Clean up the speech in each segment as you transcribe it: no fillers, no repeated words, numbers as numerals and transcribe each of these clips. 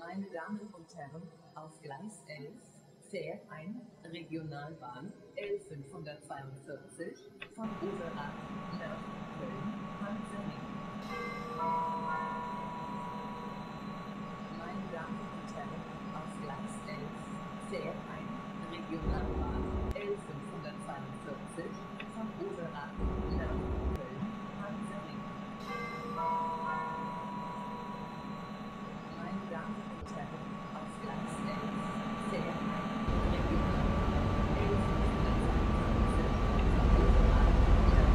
Meine Damen und Herren, auf Gleis 11 fährt ein Regionalbahn L542 von Overath nach Köln-Hansaring. Meine Damen und Herren, auf Gleis 11 fährt ein Regionalbahn L542 von Overath nach Köln-Hansaring. Meine Damen und Herren, auf Gleis 11 fährt ein Regionalbahn L542 von Overath nach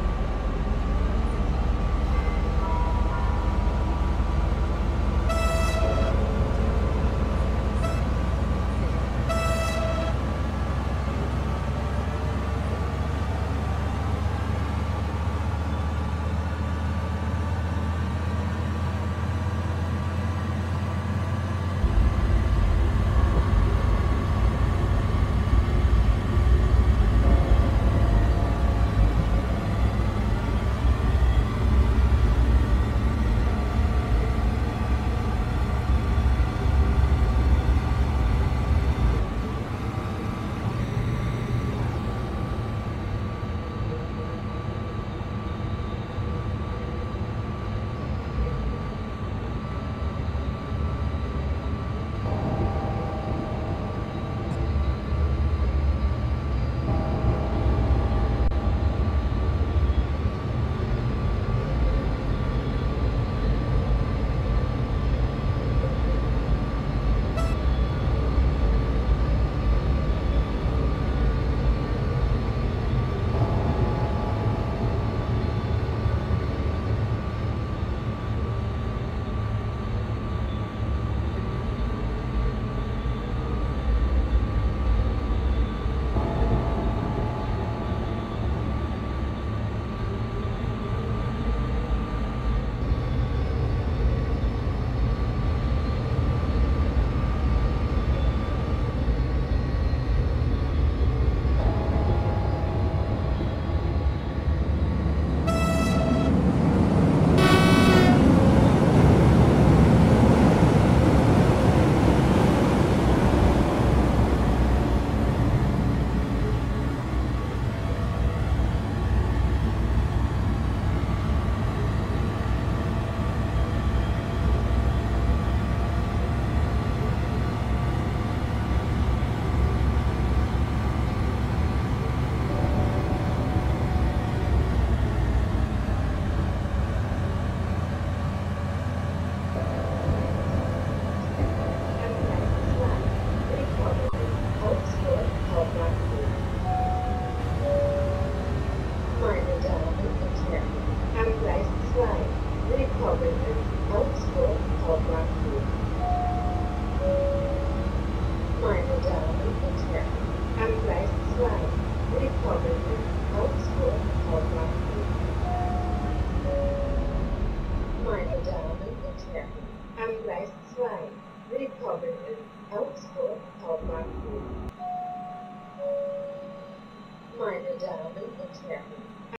am Gleis 2, willkommen in Augsburg Hauptbahnhof. Meine Damen und Herren,